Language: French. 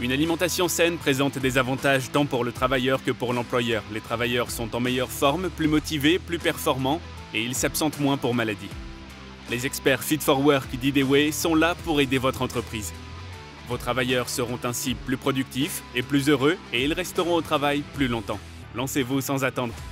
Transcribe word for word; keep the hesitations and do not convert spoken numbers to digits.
Une alimentation saine présente des avantages tant pour le travailleur que pour l'employeur. Les travailleurs sont en meilleure forme, plus motivés, plus performants et ils s'absentent moins pour maladie. Les experts Fit for Work d'Ideway sont là pour aider votre entreprise. Vos travailleurs seront ainsi plus productifs et plus heureux et ils resteront au travail plus longtemps. Lancez-vous sans attendre.